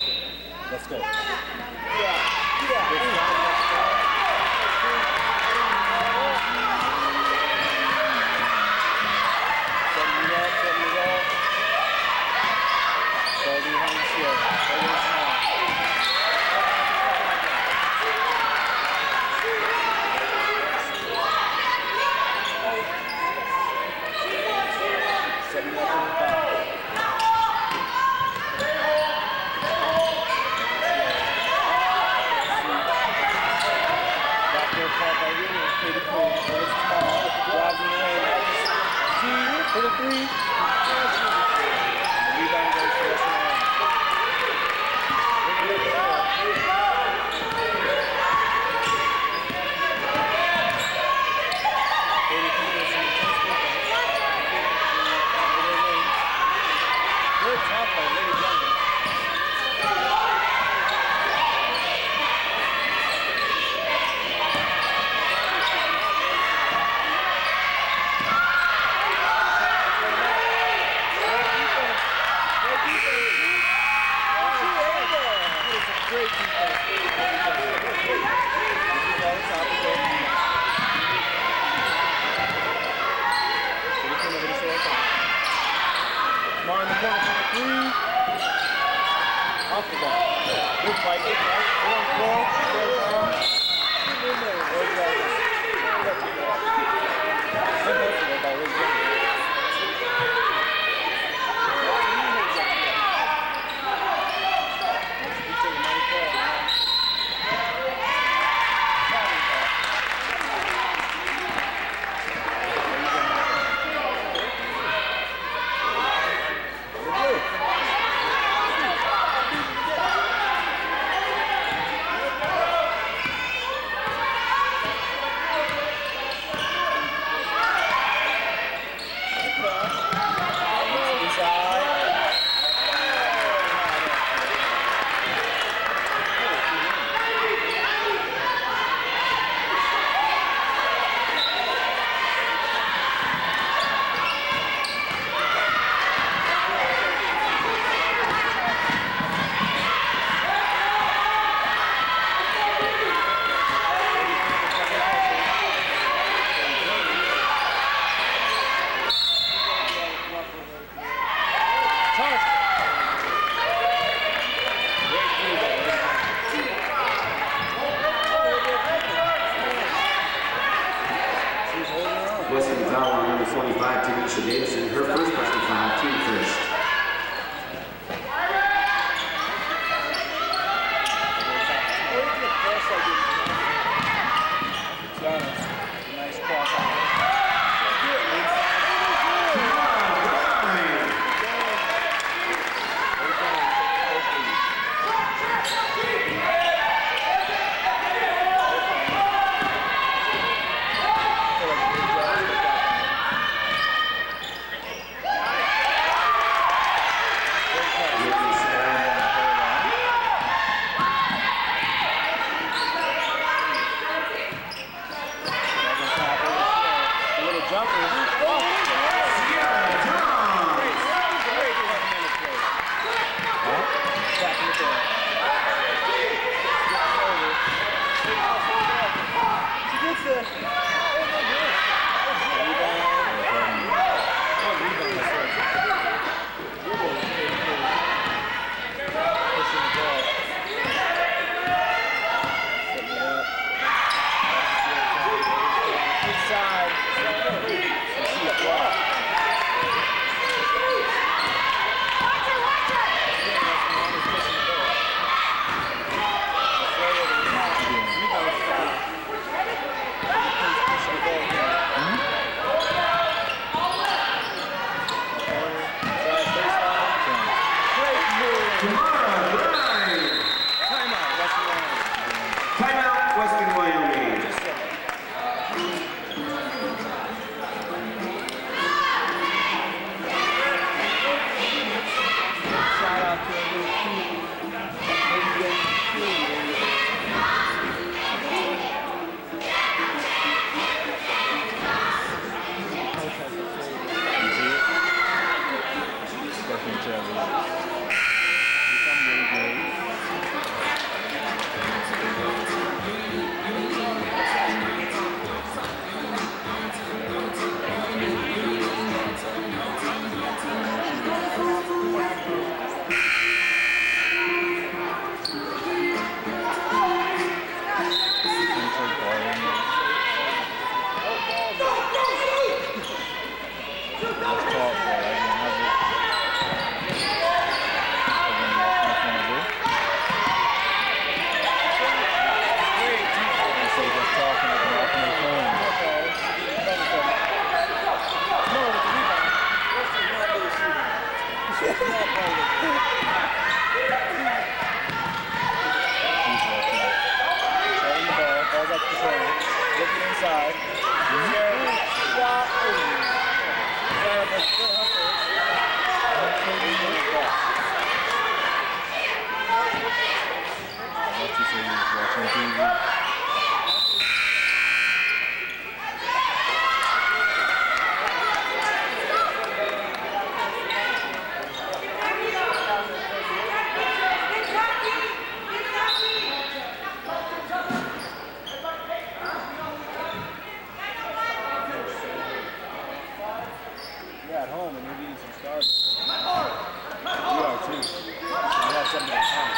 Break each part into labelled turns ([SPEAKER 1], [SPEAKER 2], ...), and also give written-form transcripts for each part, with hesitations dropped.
[SPEAKER 1] Let's go. For the three. Rebound goes to the good top by Lady Johnson. Mar in the corner for the three. Off the ball. Good fight, good fight. One on the floor.
[SPEAKER 2] Western foul on number 45, Tanisha Davison, her first personal foul, team first.
[SPEAKER 1] Nice cross. side. Sheridan shot. Sheridan was good hustle.
[SPEAKER 3] What you say you was watching TV?
[SPEAKER 1] You're at home and you're getting some stars. You are too. You have something in common.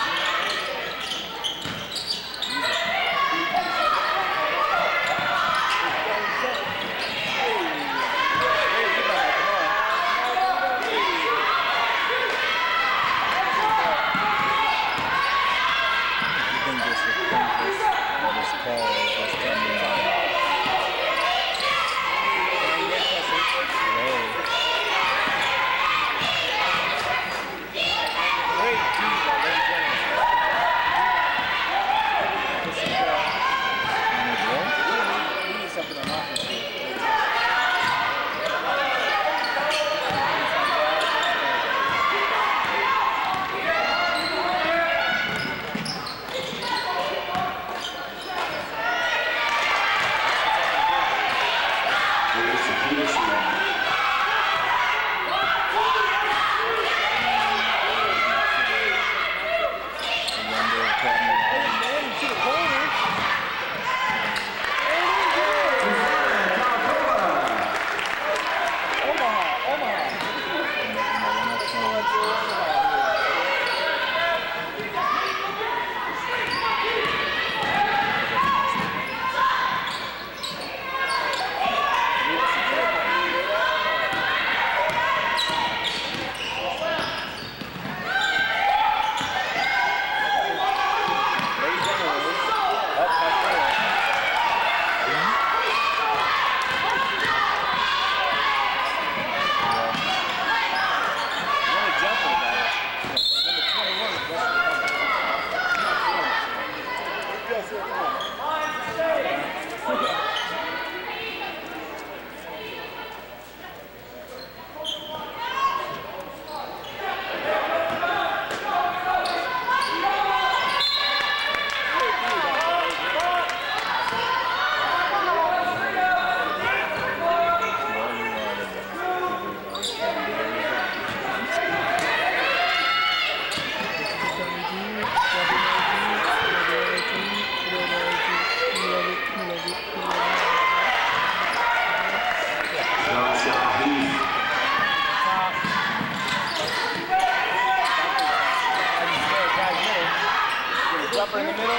[SPEAKER 1] Jumper in the middle.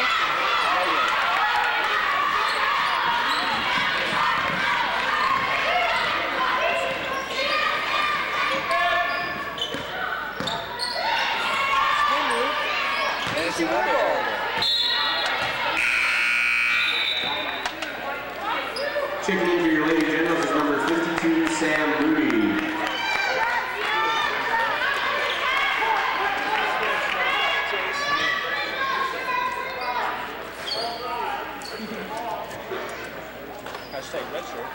[SPEAKER 2] Checking in for your Lady Generals is number 52, Sam Moody.
[SPEAKER 1] Hashtag red shirt.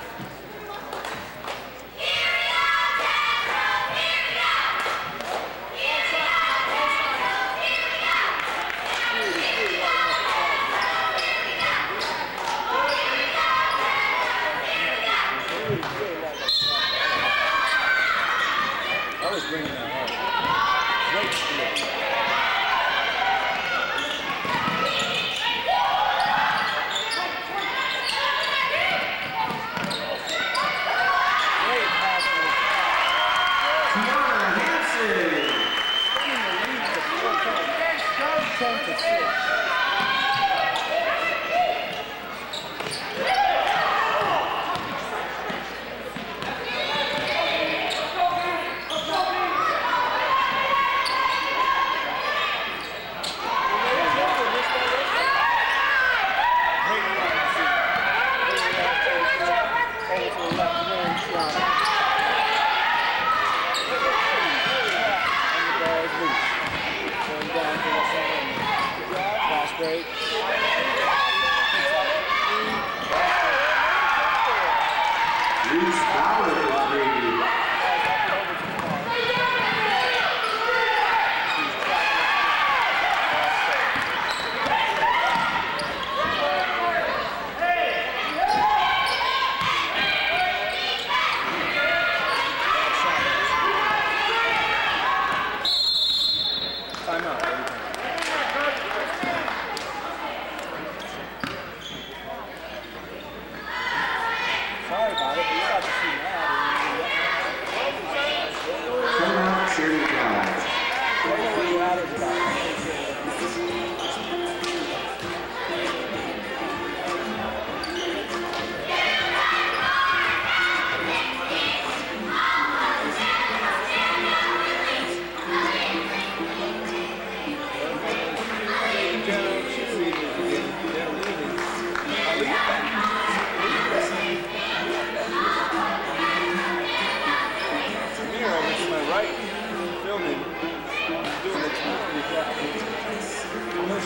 [SPEAKER 1] Always bringing that home. Great split. Break.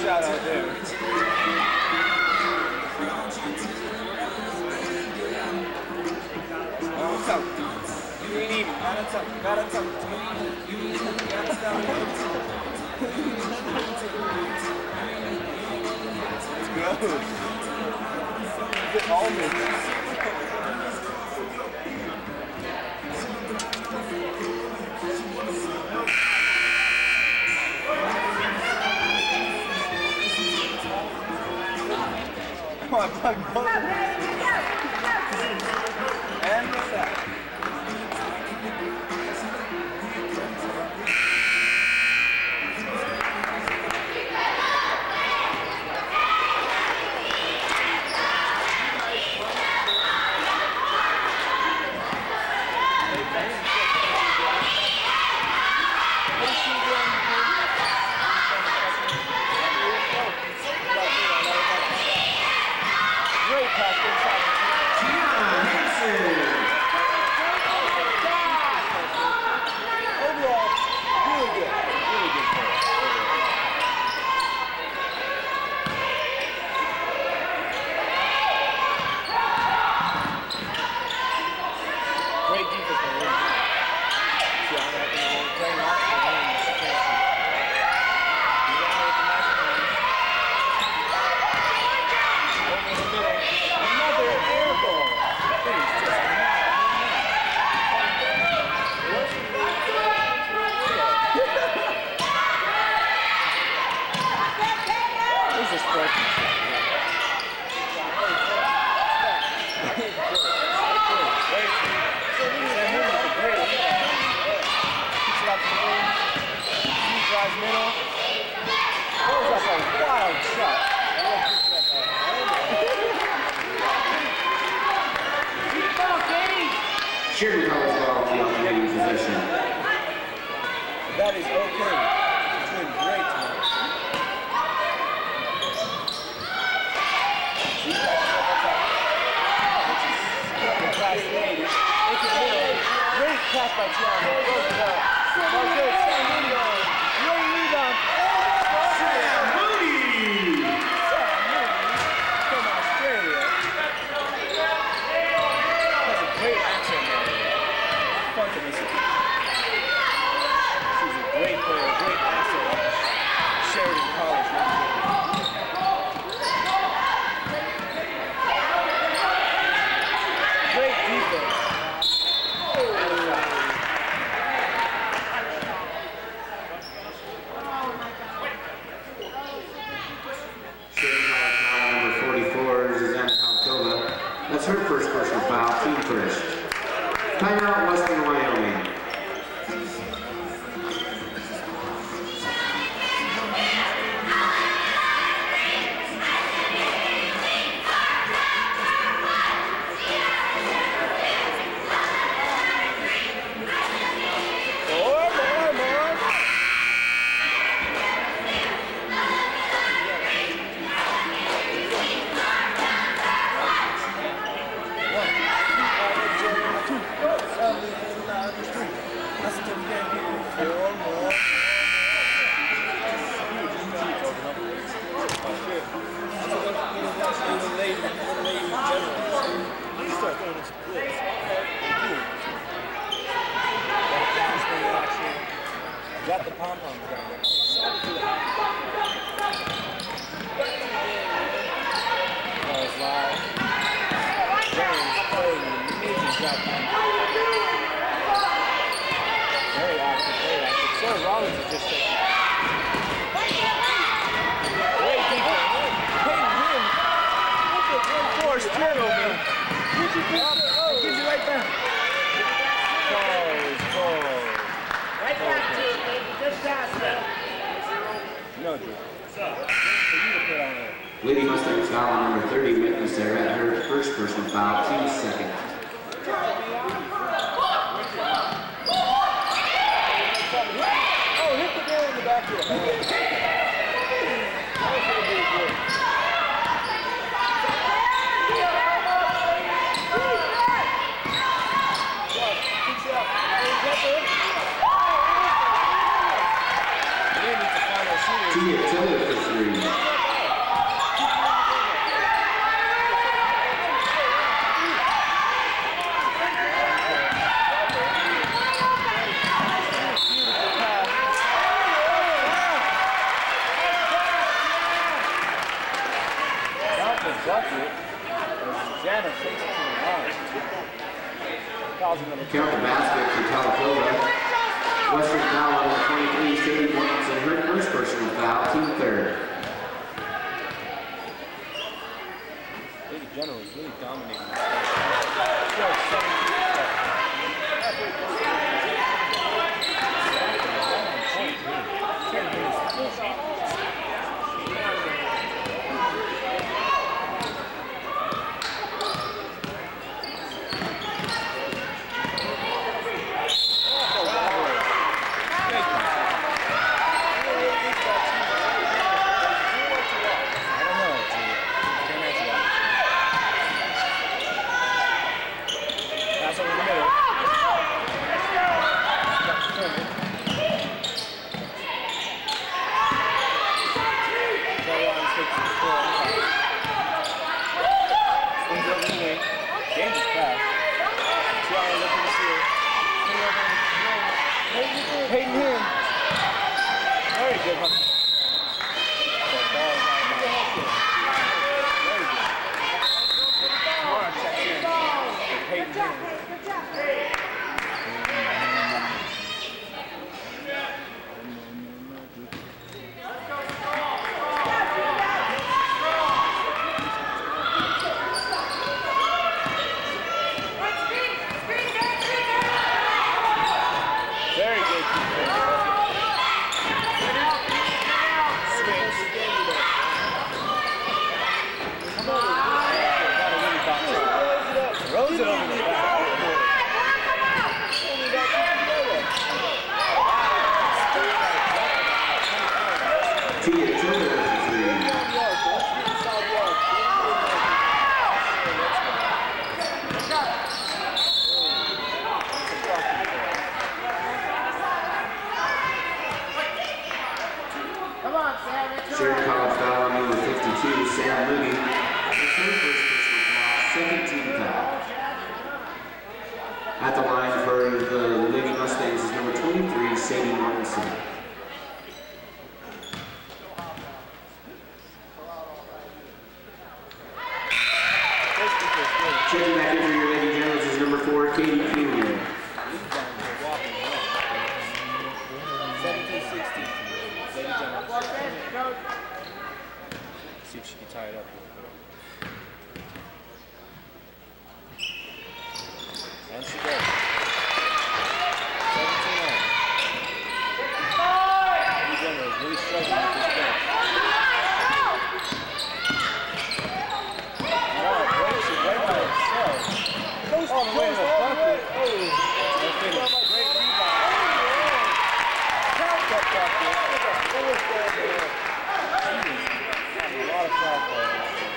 [SPEAKER 1] shot out there. What's up? You ain't even. What's up? What's up? Let's go. Get almonds. Come on, plug both. And what's that?
[SPEAKER 2] Sheridan calls ball to the alternating possession.
[SPEAKER 1] That is okay. It's been great time. Great pass by Tiana. Great rebound.
[SPEAKER 2] Sam Moody!
[SPEAKER 1] From Australia. That's a great accent there. Fun to listen to. She's a great player, great asset. Sheridan College. Great defense.
[SPEAKER 2] Number 44 is Zantova. That's her first personal foul, team first. Timeout, Western Wyoming.
[SPEAKER 1] Got the pom-poms down there. That was live. James playing an amazing job. Very active, very active. Sarah Rollins is just taking great defense. Peyton him. Look at one force turnover. It gives you right back. Balls. Right back to it, baby. Just pass that. No, Drew. What's up? For you to put on there.
[SPEAKER 2] Lady Mustangs foul on number 30, witness there at her first personal foul, team second.
[SPEAKER 1] Oh, hit the ball in the back here.
[SPEAKER 2] Tia Tiller for three.
[SPEAKER 1] bucket. Jana takes it to the line.
[SPEAKER 2] Count the basket for Talafilda. Western foul on 23, Sadie Williamson, her first personal foul, team third.
[SPEAKER 1] Lady General is really dominating this game.
[SPEAKER 2] Sheridan College foul on number 52, Sam Moody. Her first personal foul, second team foul. At the line for the Lady Mustangs is number 23, Sadie Martinson. Checking back in for your Lady Generals is number 4, Katie Keelan.
[SPEAKER 1] 17-16. Lady Generals. See if she can tie it up. And she does. 17-9. Lady Generals really struggling with this game. Wow, breaks it right by himself. All the way to the bucket. Great rebound. Count that bucket. A lot of foul calls.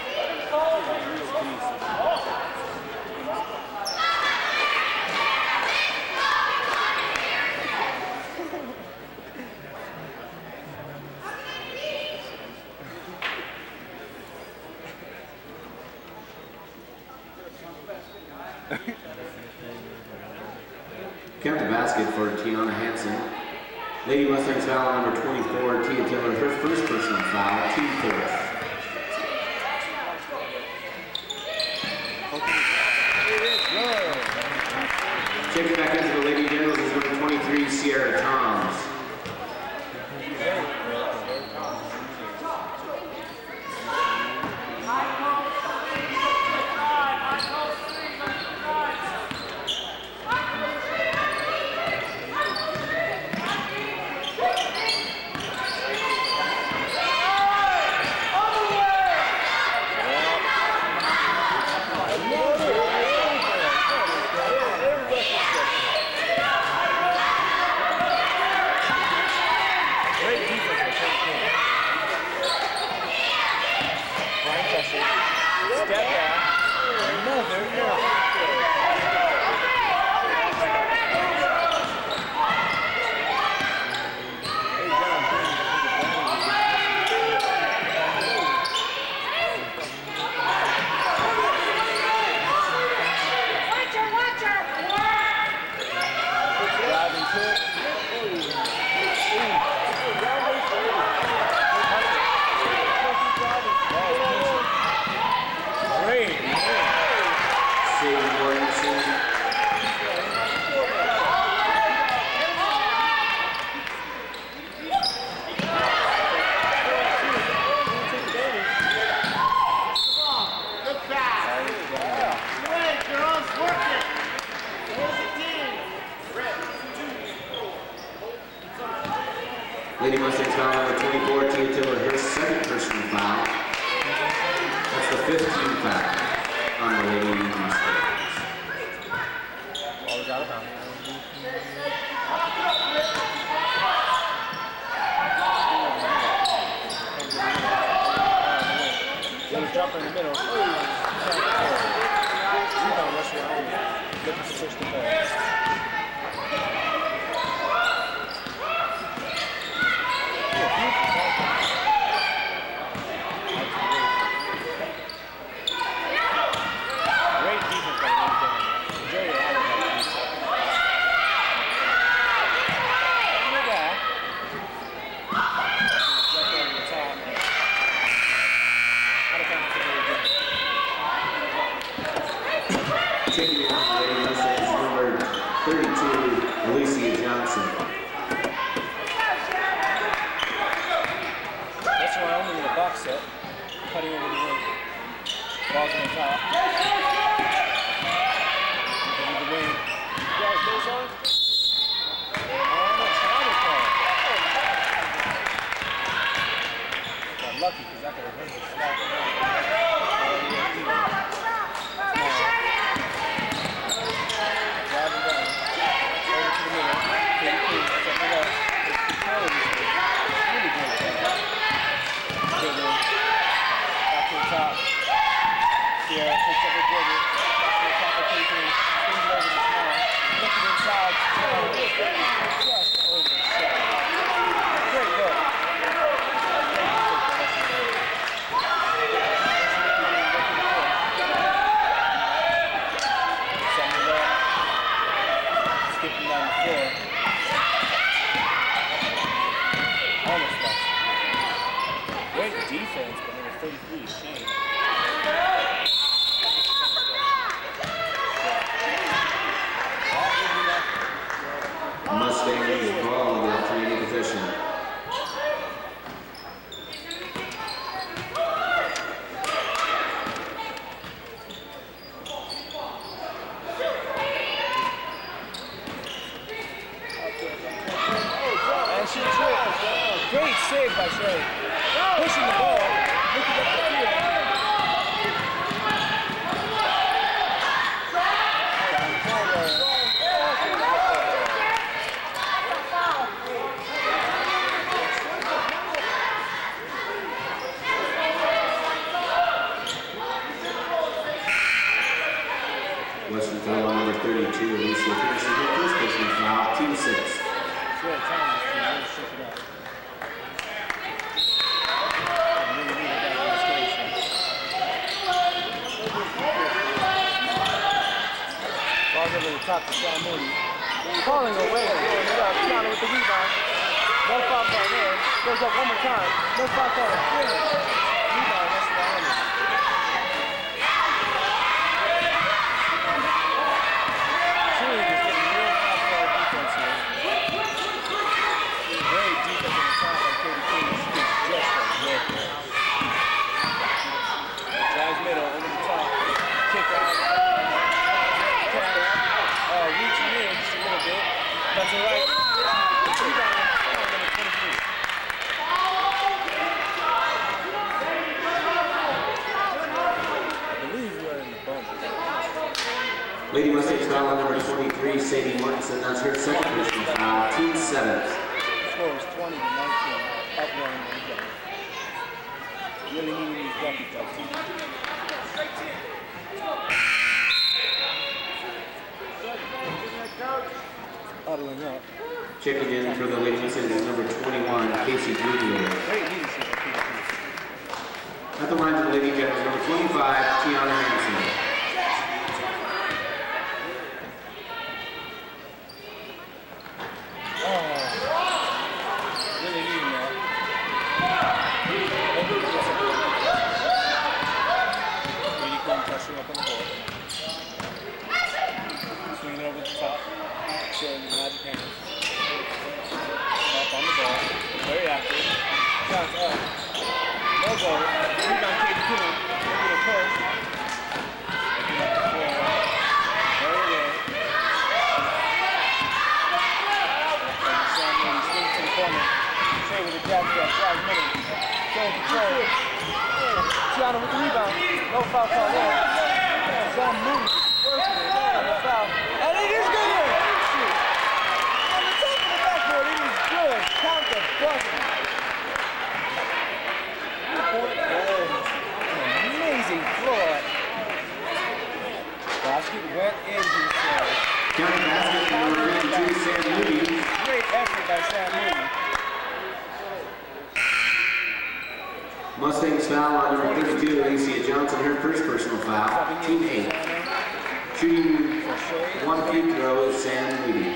[SPEAKER 2] Count the basket for Tiana Hansen. Lady Mustangs foul on number 24, Tia Taylor, her first personal foul, team fourth. Checking back into the Lady Generals is number 23, Sierra Toms.
[SPEAKER 1] Jumper in the middle. Rebound, rush around. Looking to push the ball. Great defense by Enjoy your out of that piece. Look at that. Right over the top. Out of bounds to
[SPEAKER 2] Checking in for Lady Mustangs, number 32, Alicia Johnson.
[SPEAKER 1] That's Wyoming in a box set. Cutting over the wing. Balls on the top. Over the wing. You guys those on? And a travel call. Got lucky because that could have hurt the slap. Driving down. Over to the middle. That's up the left. It's control of this thing. Really good. Dribble. Back to the top. Yeah, picks up the dribble. Back to the top of K3. Swings it over the small. Looking inside. Just over the shot. Great look. Skipping down the floor. Almost lost. Great defense, but number 33 is Shane.
[SPEAKER 2] Mustangs ball in the 3D position.
[SPEAKER 1] And she tripped. Great save by Sheridan. Pushing the ball. Looking up the field. Down forward.
[SPEAKER 2] Western foul on number 32, Alicia finishing her first personal foul, team 6.
[SPEAKER 1] It's really time to really shake it up. Really need that investigation. Balls over the top to Sean Mooney. Falling away. Tiana with the rebound. No foul call there. Goes up one more time. No foul call. Rebound. That's Wyoming. Sheridan is getting real high-fly defense here. Very defense on the top by Katie King. She gets just like work there. Drives middle, over the top. Kick out. Reaching in just a little bit. That's all right. Rebound. Number 23. I believe we are in the bump.
[SPEAKER 2] Lady Mustangs foul on number 23, Sadie Mortensen. That's her second personal foul, team 7.
[SPEAKER 1] The score is 20 to 19. Up one and again. Really needing these bucket touches. Huddling up.
[SPEAKER 2] Checking in for the Lady Mustangs is number 21, Casey Rubio.
[SPEAKER 1] Great leadership.
[SPEAKER 2] At the line for the Lady Jets, number 25, Tiana Hansen.
[SPEAKER 1] Really needing that. Really cool pressure up on the ball. Swinging over the top. Showing the magic hands. Up on the ball. Very active. Shots up. No goal. Rebound Katie Coon. Maybe a push. Looking at the floor. Very well. And Sean Mooney swings to the corner. Shea with a jab step. Drives middle. Showing control. Tiana with the rebound. No foul call there. Sean Mooney just working it. On the foul. And it is good here. On the top of the backboard, it is good. Count the bucket. 3-point goal. Amazing by Sam Moody.
[SPEAKER 2] Mustangs foul on number 32, Alicia Johnson, her first personal foul, team 8. Shooting one free throw is Sam Moody.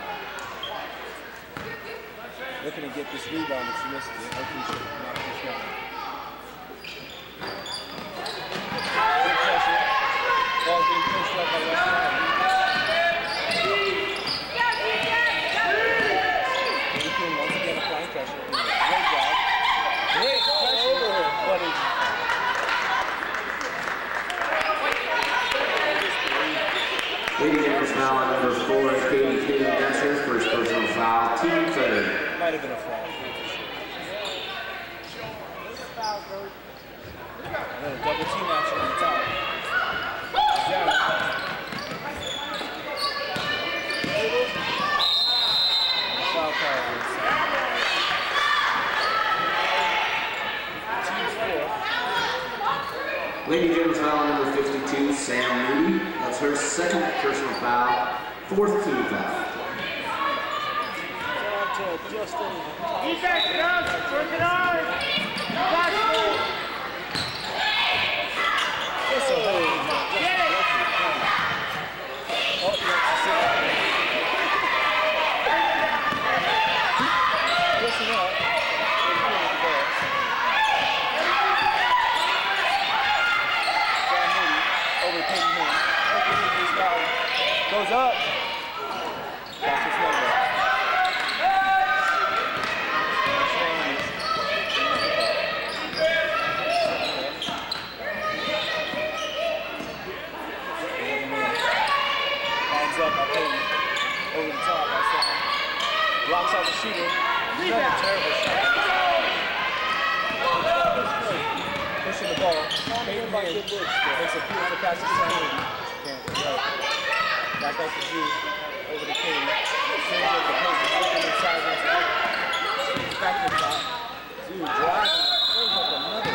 [SPEAKER 1] Looking to get this rebound if she misses it. Hopefully she'll not push down. Good pressure. Ball's being pushed up by West Side. Once again applying pressure. Great job. Great pressure. But it's
[SPEAKER 2] Lady Jennings foul on number 4, Katie King. That's her first personal foul, team 3rd.
[SPEAKER 1] Might have been a foul. Another double team action on the top. Foul call. Team's 4.
[SPEAKER 2] Lady Jennings foul on number 52, Sam Moody. That's her second personal foul, 4th team foul.
[SPEAKER 3] Defense, get up! Work it hard! Back move!
[SPEAKER 1] Get it! Oh, yeah, I see that. Pushing up. Sam Moody over Peyton Moon. Goes up. That's his number. Up, I think, over the top, I saw him. Blocks out the shooter. Another terrible shot. Pushing the ball. Peyton Moon makes a beautiful pass to Sam Moody. Back out to Drew. Over to Katie. Swings over to Peyton. Looking inside once again. Back to the top. Drew driving. Throws up another.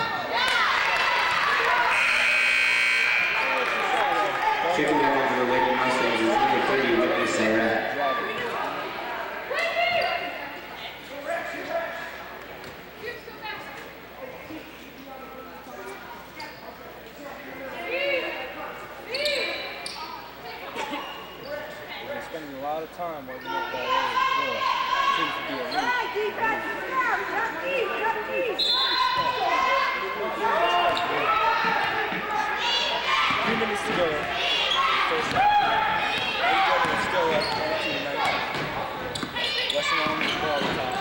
[SPEAKER 2] Checking back over the Lady Mustangs is number 30, Whitney Sarah.
[SPEAKER 1] We're spending a lot of time working up that area before. Seems to be a lead. 3 minutes to go. First half. Everybody is still up 22-19. Western on the ball on top.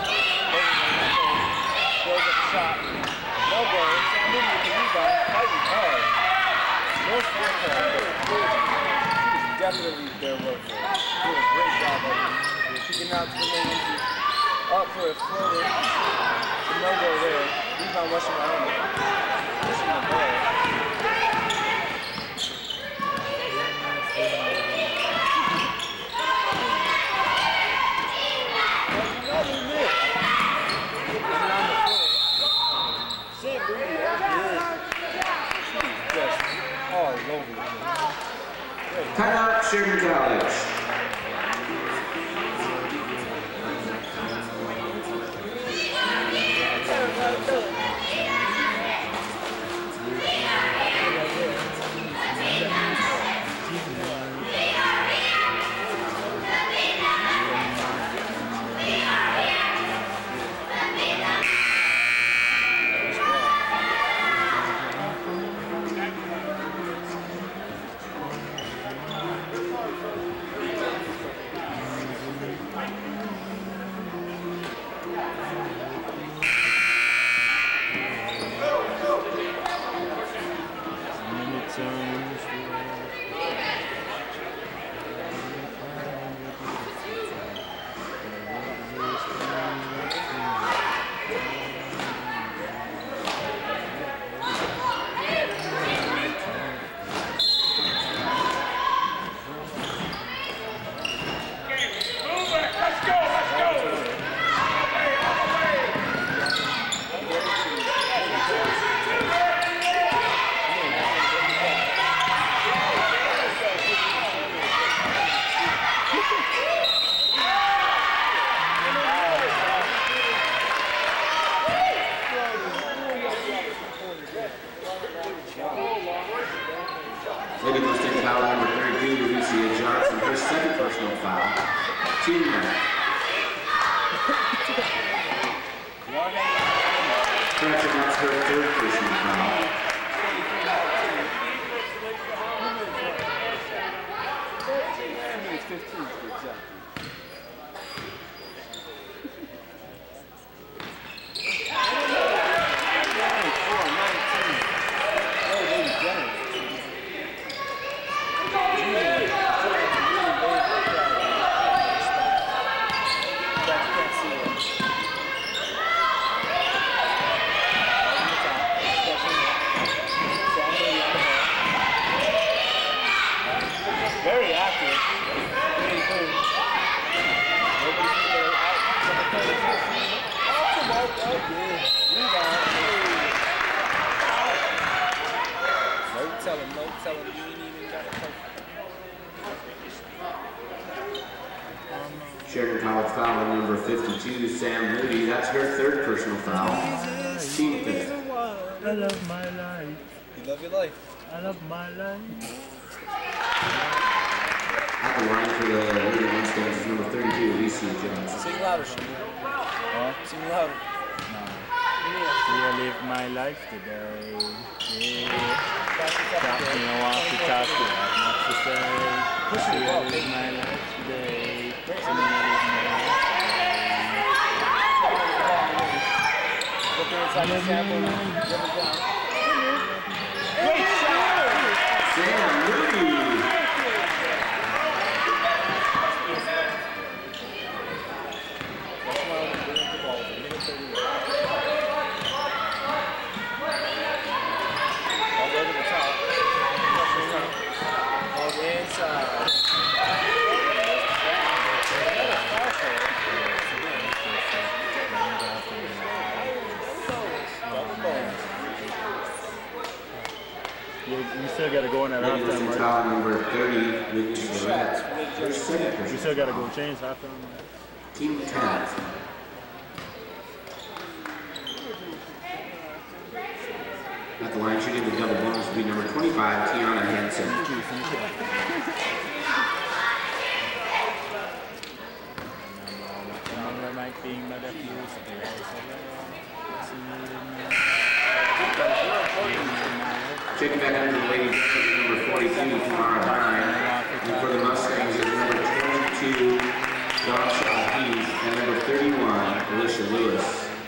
[SPEAKER 1] Throws up the shot. No goal. Sam Moody with the rebound. Fighting hard. No foul call. Definitely their work for it. Doing a great job of it. Kicking out to the main empty. Up for a floater. No goal there. Rebound Western Wyoming. Pushing the ball.
[SPEAKER 2] Timeout, Sheridan College. Lady Mustang foul number 32, Alicia Johnson, her second personal foul. Team 9. Correction, that's her third personal foul.
[SPEAKER 1] It's 15 to be exact. Very active. No tell him, you ain't even got it.
[SPEAKER 2] Sheridan College foul number 52, Sam Moody. That's her third personal foul. Team 5.
[SPEAKER 3] I love my life.
[SPEAKER 1] You love your life.
[SPEAKER 3] I love my life.
[SPEAKER 2] At the line for the Lady Mustangs is number 32, Alicia Johnson.
[SPEAKER 1] Sing louder, Sheridan.
[SPEAKER 3] Huh?
[SPEAKER 1] Sing louder.
[SPEAKER 3] I live my life today. Yeah. You know what to talk to, not to say. I live my life today.
[SPEAKER 1] Great shot!
[SPEAKER 2] Sam Moody.
[SPEAKER 3] You still got to go in that halftime, right?
[SPEAKER 2] Foul number 30, Whitney Surratt.
[SPEAKER 3] You still got to go change halftime.
[SPEAKER 2] Team 10. At the line shooting the double bonus will be number 25, Tiana Hansen. Checking back under the ladies, number 42, Tamara Hine. And for the Mustangs is number 22, Dawn Shaw Heath, and number 31, Alicia Lewis.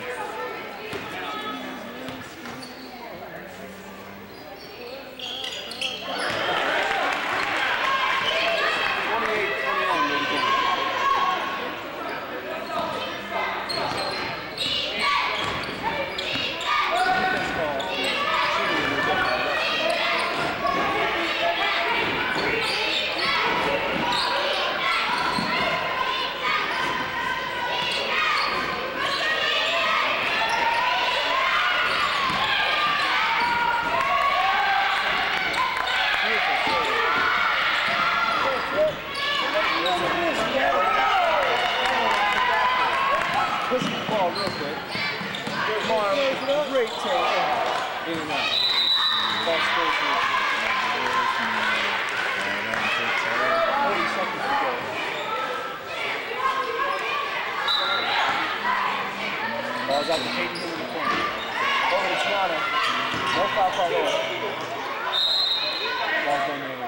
[SPEAKER 1] Great take. In and out. That's 30 seconds to go. Ball's out to Peyton in the corner. Over to Tiana. No foul call over. Ball's going the other way.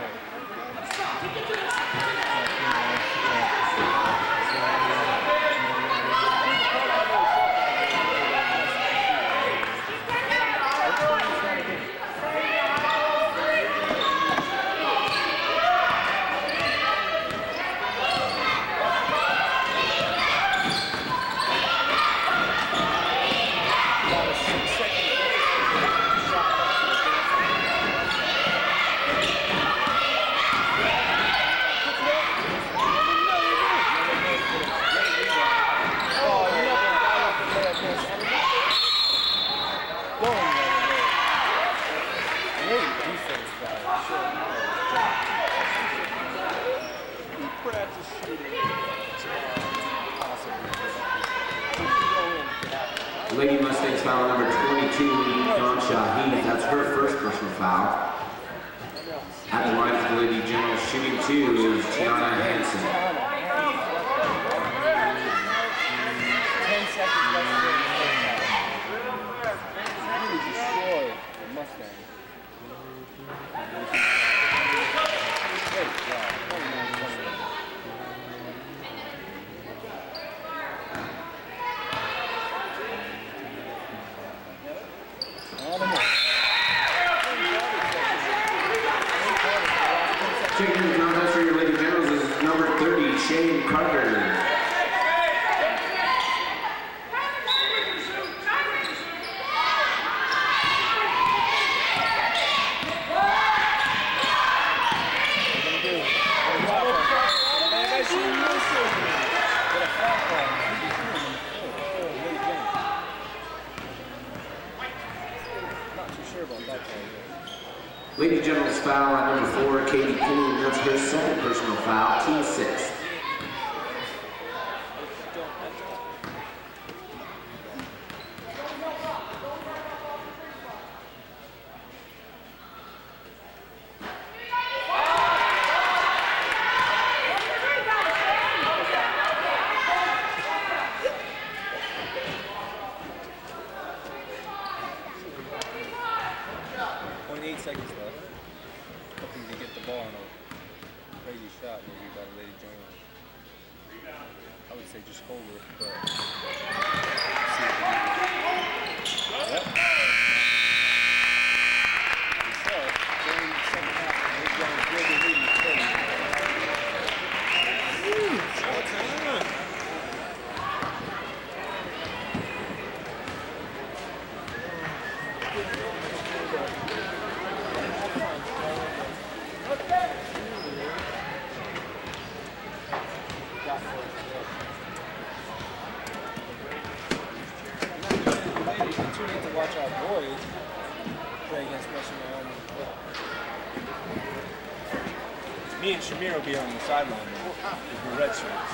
[SPEAKER 2] Lady Mustangs foul number 22, Dawn Shaheed. That's her first personal foul. At At the line for the Lady Generals, shooting 2 is Tiana Hansen.
[SPEAKER 1] 10 seconds left to go. Really destroyed the Mustang. Great job. 29-29.
[SPEAKER 2] Checking the contest for your Lady Generals is number 30, Shane Carter. Lady Generals foul on number 4, Katie Poole. That's her second personal foul, team 6.
[SPEAKER 1] Seconds left. Hoping to get the ball on a crazy shot maybe by the Lady Generals. I would say just hold it, but see if we can. Yep. So, during the second half, the Lady Generals will be leading 30. Tune in to watch our boys play against Western Wyoming.
[SPEAKER 3] Me and Shamir will be on the sideline with the red shirts.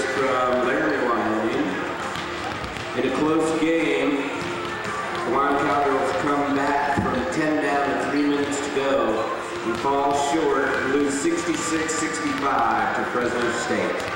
[SPEAKER 2] from Laramie, Wyoming. In a close game, the Wyoming Cowgirls come back from 10 down with 3 minutes to go and fall short and lose 66-65 to Fresno State.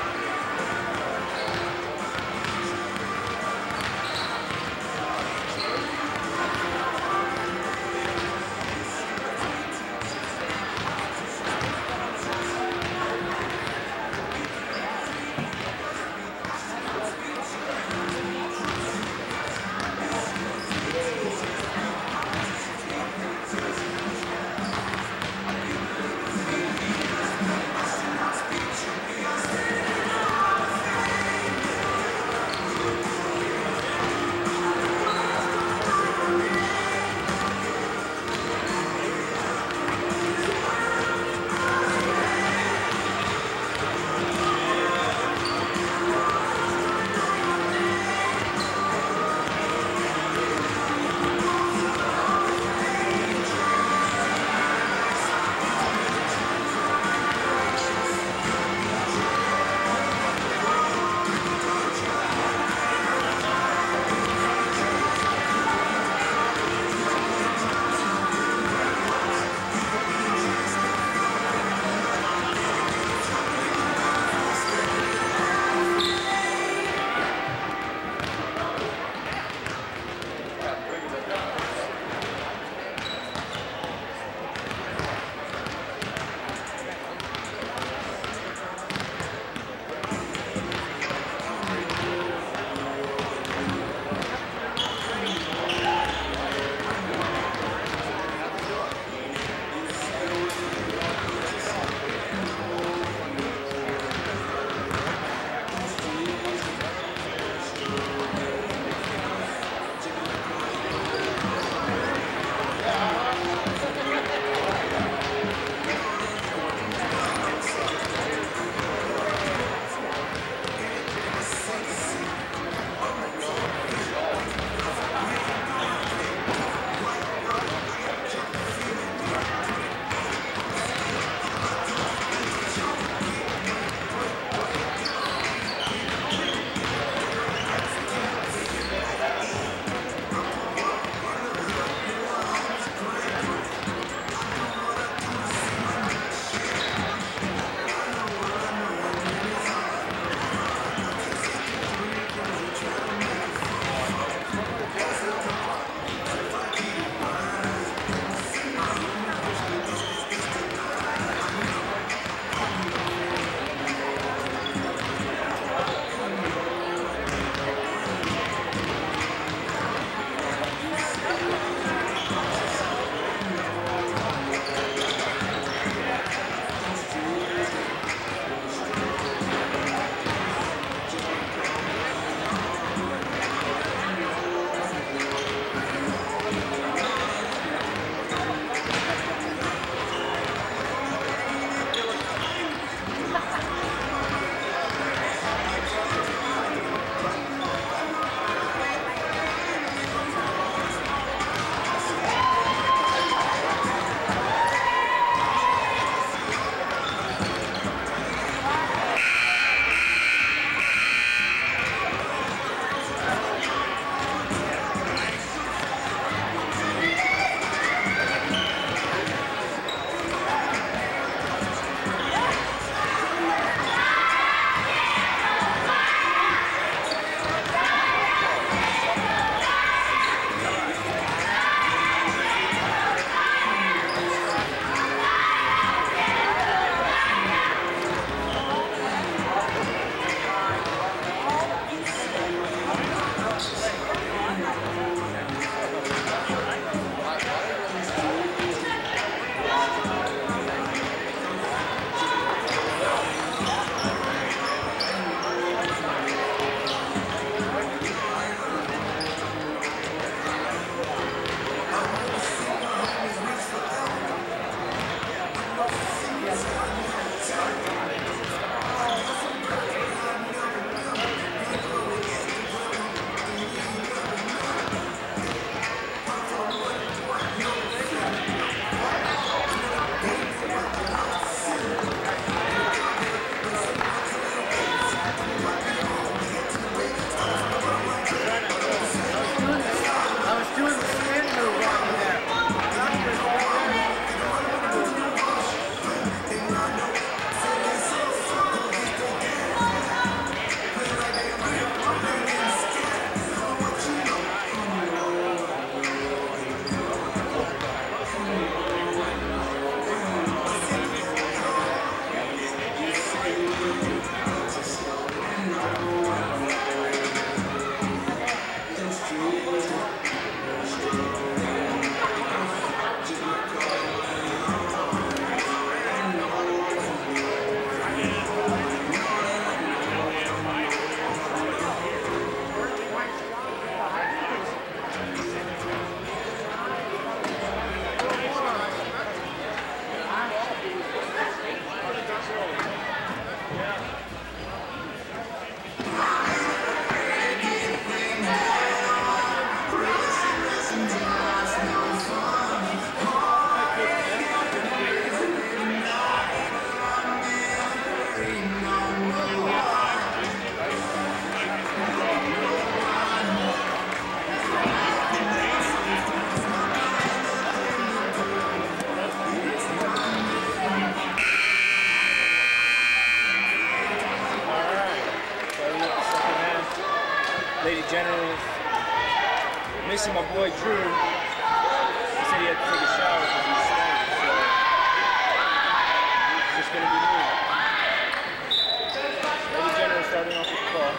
[SPEAKER 1] Lady Generals. Missing my boy Drew. He said he had to take a shower because he stank, so it's just gonna be me. Lady General starting off with the call.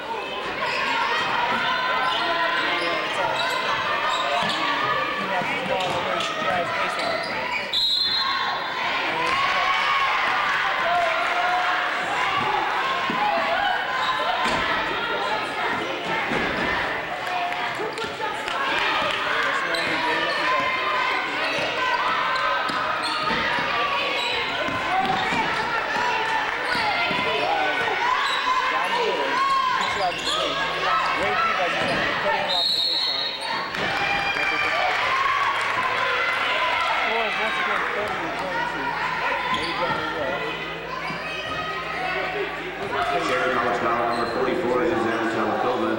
[SPEAKER 2] Sheridan college foul number 44 is Sheridan Talakova.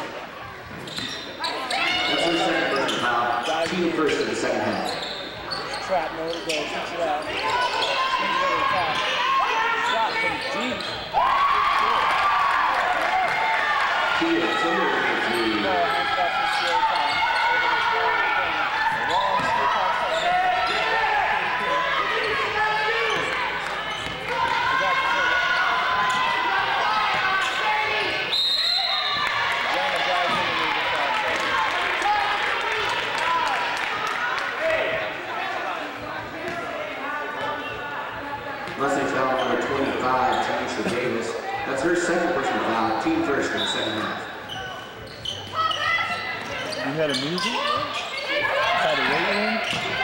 [SPEAKER 2] That's her second personal foul. Team first in the second half.
[SPEAKER 1] Trap, no to go, switch it out. Swing it over the top. Shot from deep.
[SPEAKER 2] Kia Timber with the
[SPEAKER 1] No, hands off the slow time. Over the small thing. A long stick on top.
[SPEAKER 2] Mustangs foul number 25, Tanisha Davis. That's her second personal foul. Team first in the second half.
[SPEAKER 3] You had a music? Inside the weight room?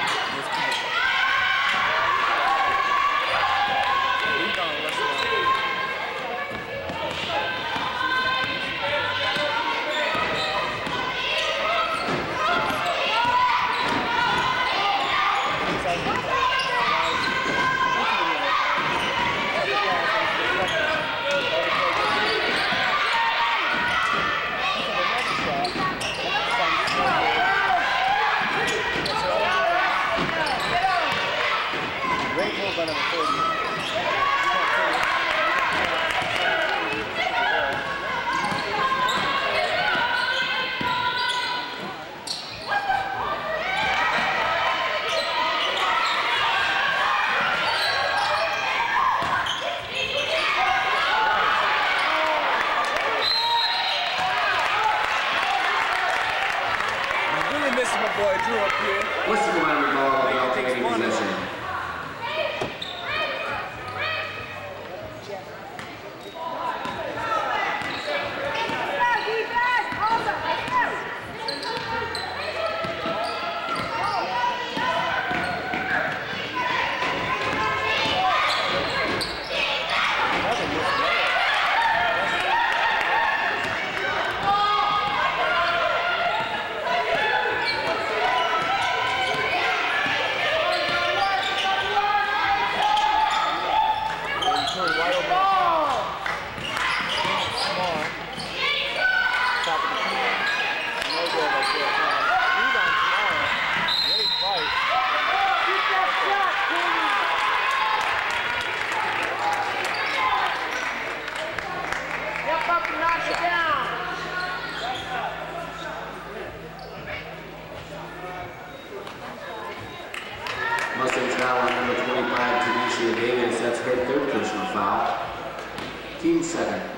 [SPEAKER 2] What's the command ball of the taking possession? Mustangs foul on number 25, Tanisha Davis. That's her third personal foul. Team second.